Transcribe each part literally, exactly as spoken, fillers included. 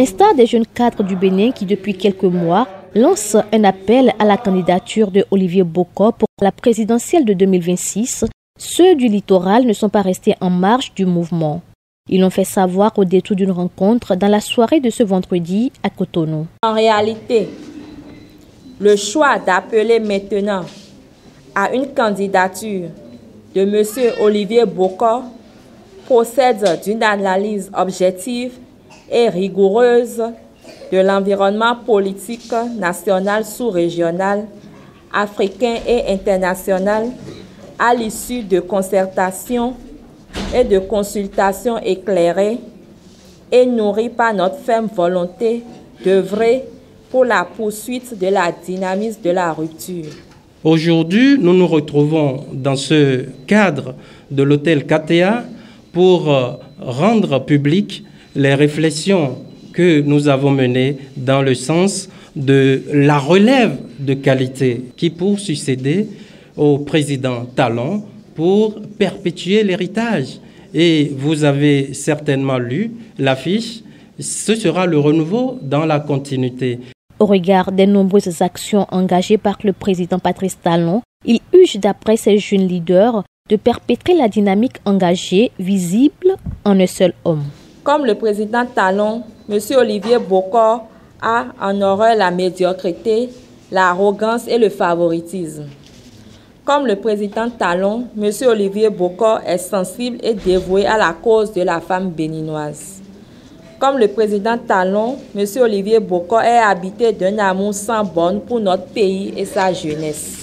l'instar des jeunes cadres du Bénin qui, depuis quelques mois, lancent un appel à la candidature de Olivier Bokor pour la présidentielle de deux mille vingt-six, ceux du littoral ne sont pas restés en marge du mouvement. Ils l'ont fait savoir au détour d'une rencontre dans la soirée de ce vendredi à Cotonou. En réalité, le choix d'appeler maintenant à une candidature de M. Olivier Bokor procède d'une analyse objective et rigoureuse de l'environnement politique national, sous-régional, africain et international à l'issue de concertations et de consultations éclairées et nourries par notre ferme volonté d'œuvrer pour la poursuite de la dynamisme de la rupture. Aujourd'hui, nous nous retrouvons dans ce cadre de l'hôtel K T A pour rendre publiques les réflexions que nous avons menées dans le sens de la relève de qualité qui pour succéder au président Talon pour perpétuer l'héritage. Et vous avez certainement lu l'affiche, ce sera le renouveau dans la continuité. Au regard des nombreuses actions engagées par le président Patrice Talon, il urge d'après ces jeunes leaders de perpétrer la dynamique engagée, visible en un seul homme. Comme le président Talon, M. Olivier Bokor a en horreur la médiocrité, l'arrogance et le favoritisme. Comme le président Talon, M. Olivier Bokor est sensible et dévoué à la cause de la femme béninoise. Comme le président Talon, M. Olivier Bokor est habité d'un amour sans borne pour notre pays et sa jeunesse.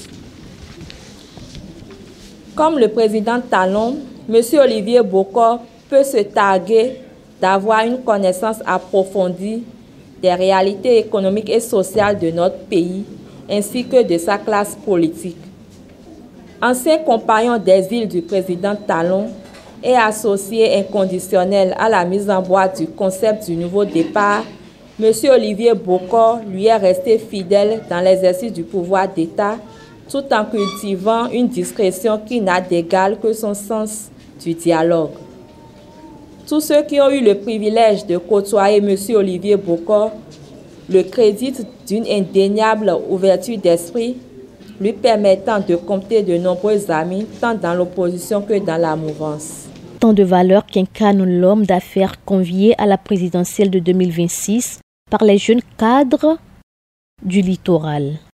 Comme le président Talon, M. Olivier Bokor peut se targuer d'avoir une connaissance approfondie des réalités économiques et sociales de notre pays, ainsi que de sa classe politique. Ancien compagnon d'exil du président Talon et associé inconditionnel à la mise en boîte du concept du nouveau départ, M. Olivier Bokor lui est resté fidèle dans l'exercice du pouvoir d'État, tout en cultivant une discrétion qui n'a d'égal que son sens du dialogue. Tous ceux qui ont eu le privilège de côtoyer M. Olivier Bokor le créditent d'une indéniable ouverture d'esprit, lui permettant de compter de nombreux amis, tant dans l'opposition que dans la mouvance. Tant de valeurs qu'incarne l'homme d'affaires convié à la présidentielle de deux mille vingt-six par les jeunes cadres du littoral.